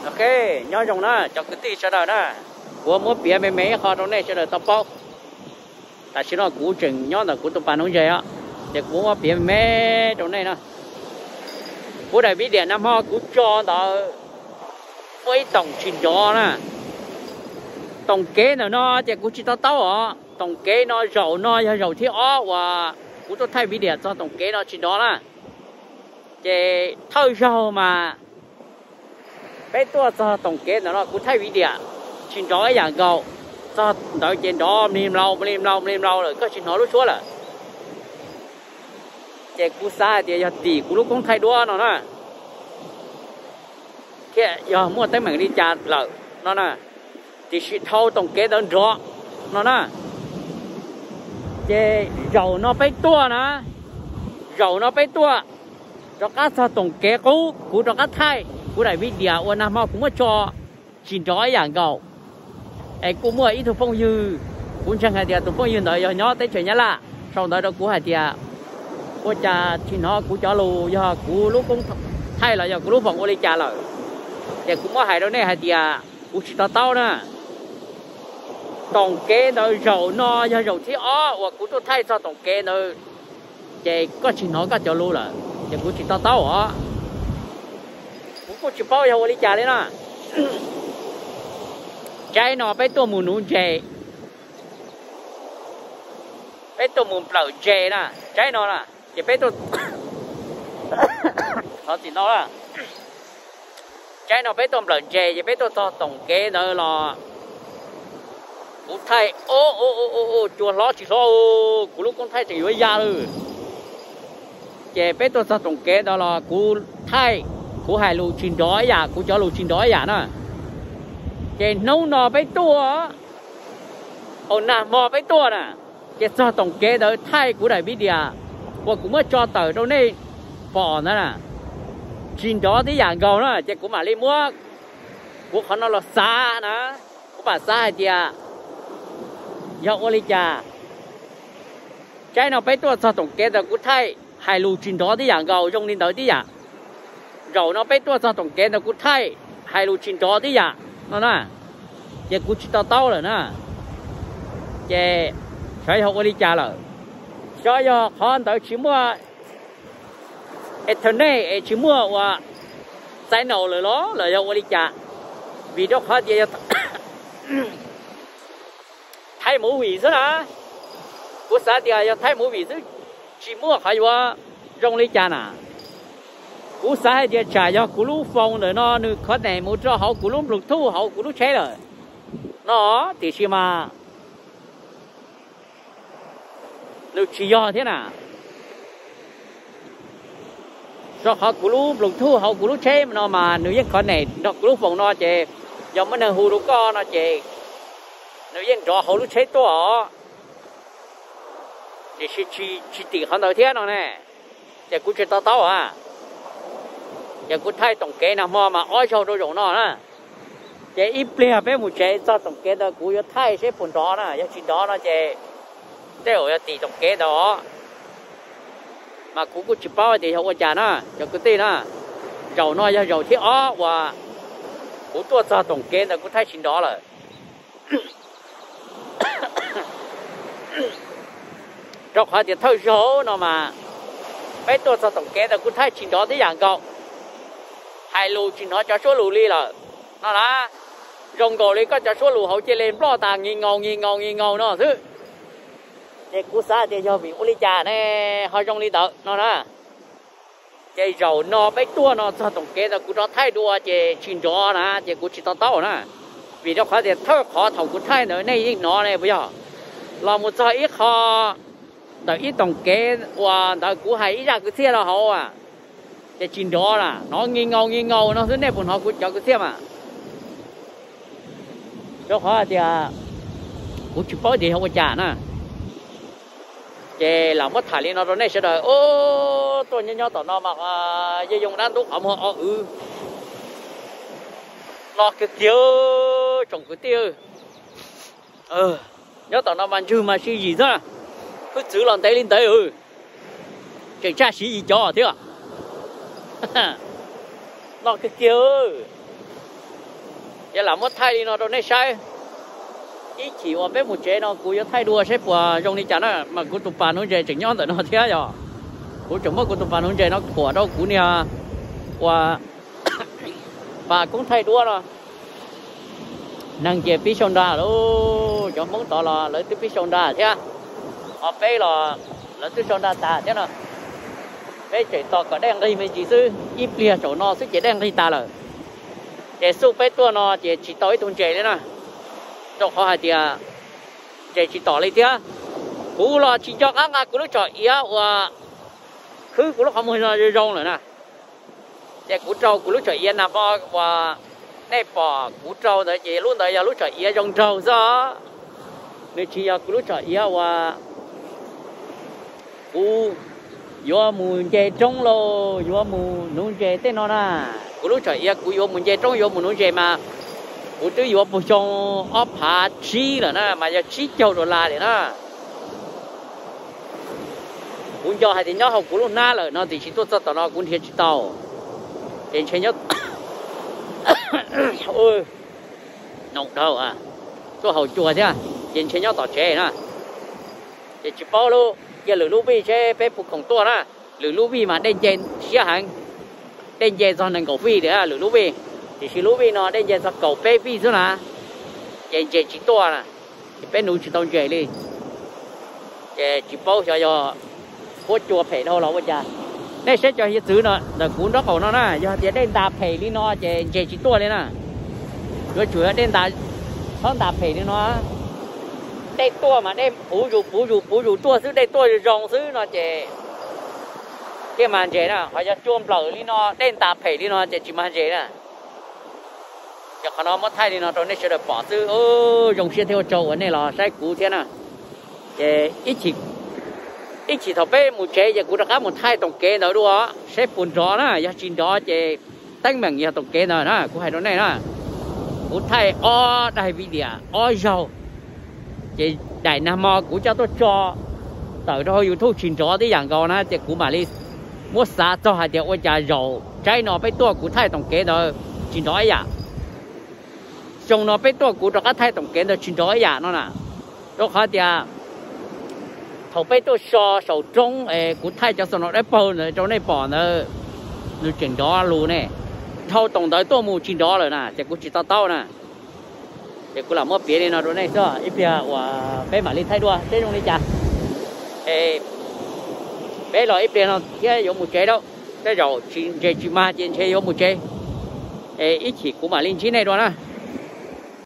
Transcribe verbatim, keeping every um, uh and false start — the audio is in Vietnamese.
ok nhớ trong đó cho cái tí sau đó đó của mỗi bia mấy mấy họ trong này sẽ được tập bao tại chỉ nó cũ chừng nhớ là cũ tụi bạn không vậy á để của mỗi bia mấy trong này nè của đại bí điện năm họ cũ cho đó với tổng trình đó nè tổng kế nào nó thì cũ chỉ tao tao à tổng kế nó giàu nó giàu thì ó và cũ tôi thay bí điện cho tổng kế nó trình đó nè thì thôi giàu mà bé tôi cho tổng kế nó cũng thay bí điện trình đó cái dạng cầu cho đợi trên đó niềm lâu niềm lâu niềm lâu rồi có trình đó lúc xuống là thì cú sai thì tỷ cú lúc cũng thay đua nó nè cái giờ mua tới mình đi chặt lợn nó nè thì sự thâu tổng kế đơn rõ nó nè cái dầu nó bé tua nè dầu nó bé tua cho các sao tổng kế cũ cũ cho các thay cú đại bí điện ở Nam Hoa cũng cho trình đó cái dạng cầu ai cũng mua ít thuộc phong dư cũng chẳng hay tiền thuộc phong dư đợi giờ nhớ tới chuyện nhá là sau đó đó cũng hay tiền cô cha thì nó cũng cho lù giờ cũng lúc cũng thay là giờ cũng lúc phòng cô đi trả lời thì cũng có hay đâu này hay tiền cũng chỉ tao tao nè tổng kế nó dầu no giờ dầu thì ó và cũng tôi thay cho tổng kế nó thì có chỉ nó có cho lù là thì cũng chỉ tao tao ó cũng có chỉ bao giờ cô đi trả đấy nè trái nó bé tôi muốn nuôi chè bé tôi muốn lẩu chè nè trái nó nè thì bé tôi nó thì nó là trái nó bé tôi lẩu chè thì bé tôi to tổng kế nữa là cũng thay ô ô ô ô ô chùa ló chỉ lo của lúc con thay chỉ với da rồi chè bé tôi to tổng kế đó là cú thay cú hai lù chín đói à cú cho lù chín đói à nè cái nấu nò bé tua ổn nè mò bé tua nè cái cho tổng kế đó thay của đại bí điện và cũng mới cho tờ đâu này bỏ nữa nè chín đó thì dạng cầu nữa cái của mà đi mua của họ nó là xa nè của bà xa hay à dạo qua đi chà trái nào bé tua cho tổng kế đó cũng thay hai lù chín đó thì dạng cầu trong lên tới tí à rồi nó bé tua cho tổng kế đó cũng thay hai lù chín đó tí à nó nè giờ cũng chỉ tao tao rồi nè giờ phải học đi trả lời cho giờ họ tới chỉ mua ethernet chỉ mua và sai nổ rồi đó là học đi trả vì đó họ giờ thay mũ vị thế nào của xã thì giờ thay mũ vị thế chỉ mua hayว่า用đi trả nè cú sai thì trả cho cú lú phong rồi nó nữa có này một cho họ cú lú lục thu họ cú lú chế rồi nó thì chỉ mà được chỉ do thế nào cho họ cú lú lục thu họ cú lú chế mà nó mà nữ dân có này nó cú lú phong nó chế giống như là hù lú co nó chế nữ dân cho họ lú chế to thì chỉ chỉ chỉ tiền họ đầu tiên nó nè thì cú chế to to à giờ cũng thay tổng kế nào mà mà ói sâu đôi giống nó nè chế ít bia bé một chế cho tổng kế đó cũng có thay sẽ phun đó nè giờ chuyện đó nó chế đều là tỷ tổng kế đó mà cũng có chụp bao thì không có trả nè giờ cứ tí nè dầu nó giờ dầu thì ó và cũng tôi cho tổng kế là cũng thay chuyện đó rồi trong họ thì thôi số nó mà bé tôi cho tổng kế là cũng thay chuyện đó thì dạng cậu hai lù chỉ nó cho số lù đi là nó là rồng cổ đi có cho số lù hậu chia lên lo tàng nghi ngầu nghi ngầu nghi ngầu nó thứ để cú sa để cho vị uli trà này hơi rong đi tợ nó là cái dầu nó bé tua nó cho tổng kế là cú nó thay đua cái chuyện đó nè cái cú chỉ tao tao nè vì nó khó để thơ khó thầu cú thay nữa này nó này bây giờ là một giờ ít khó đợi ít tổng kế và đợi cú hay ít ra cứ xe là hậu à cái chuyện đó là nó nghi ngầu nghi ngầu nó thứ này bọn họ cũng cho cái thêm à cho họ thì cũng chụp bao thì không có trả nè cái làm mất thải lên nó rồi này sẽ đợi ô tôi nhớ nhớ tao nó mà dây dùng đan đúc ẩm họ ừ lo cái tiêu trồng cái tiêu ờ nhớ tao nó mà chưa mà xí gì đó cứ giữ lần tay lên tay ừ kiểm tra xí gì cho thế à lo cái kia giờ làm mất thay đi nó đâu này sai ít chỉ vào bé một chế nó cú giờ thay đua xếp qua trong đi chả nó mà cú tụt bàn nó chế chỉnh nhon tới nó thế rồi cú chồng mất cú tụt bàn nó chế nó của đâu cú nè qua bà cũng thay đua rồi năng chế pi sông đà luôn cho món tỏ là lấy từ pi sông đà thế ở bé là lấy từ sông đà ta thế nào bé chạy tỏ có đen đây mình chỉ sư ít lia chỗ nó sức chế đen đây ta rồi để số bé tua nó chỉ chỉ tối tuần chế đấy nè cho họ hai tia chỉ chỉ tỏ lấy tia cú là chỉ cho các ngài cú nó chọi ý và cứ cú nó không muốn rồi rong nữa nè để cú trâu cú nó chọi ý nè và và này bỏ cú trâu đấy chỉ luôn đấy giờ lúc chọi ý rong trâu sao nếu chỉ giờ cú nó chọi ý và cú vô mùn chè trống lô vô mùn nung chè tên nó nè cú lúc chọi ý cú vô mùn chè trống vô mùn nung chè mà cú tư vô một trong ốp hạ chi là nè mà giờ chi châu đồ là để nó cú cho hai thì nhớ học cú luôn na rồi nó thì chỉ tốt cho nó cú thiệt chỉ tàu trên trên nhất ôi nồng đâu à tôi hậu chùa chứ trên trên nhất tỏ chế nè để chỉ bao luôn giờ lửa lũ bi chế bé phục khổng tua nè lửa lũ bi mà đen trên xía hàng đen trên do nên cầu phi để lửa lũ bi thì khi lũ bi nó đen trên do cầu bé phi nữa nè trên trên chỉ tua nè bé núi chỉ tông chế đi để chỉ bao cho cho có chùa phải đâu là bây giờ đây sẽ cho hiện chữ nó là cuốn đó cầu nó nè giờ thì đen đạp phải đi nó trên trên chỉ tua đấy nè rồi chủ yếu đen đạp không đạp phải đi nó đây tua mà đem bù rù bù rù bù rù tua xứ đây tua rong xứ nó chè cái màn chè nè phải cho chuông lở đi nó đen tạp phải đi nó chè chỉ màn chè nè giờ khả nó mất thay đi nó rồi nên sẽ được bỏ xứ ô rong xe theo trâu ở này là sai cũ thế nè chè ít chỉ ít chỉ thọ bé một chè giờ cũ đã khác một thay tổng kế nữa đúng không xếp bùn gió nè giờ chín gió chè tanh mảng giờ tổng kế nữa nè cũ hay đó này nè cũ thay o đại vị địa o dầu chị đại nam mò của cháu tôi cho tới đó YouTube chuyển cho đi dạng cầu na chị của mà đi mua xả cho hai điều ôi trà dầu trái nó bé tua của thay tổng kế đó chuyển đó ya trồng nó bé tua của đó cái thay tổng kế đó chuyển đó ya nó nè đó khó thì thầu bé tua so sầu trống của thay cho nó đấy bầu nữa cho này bỏ nữa nó chuyển đó luôn nè thâu tổng tới tua mù chuyển đó rồi nè chị của chị tao tao nè để cô làm một phía này nó rồi này cho ít phía và bé mà lên thay đua thế không đi chả ê bé lo ít phía nó cái giống một chế đâu cái rồi chỉ chỉ mà trên chế giống một chế ê ít chỉ của mà lên chín này rồi nè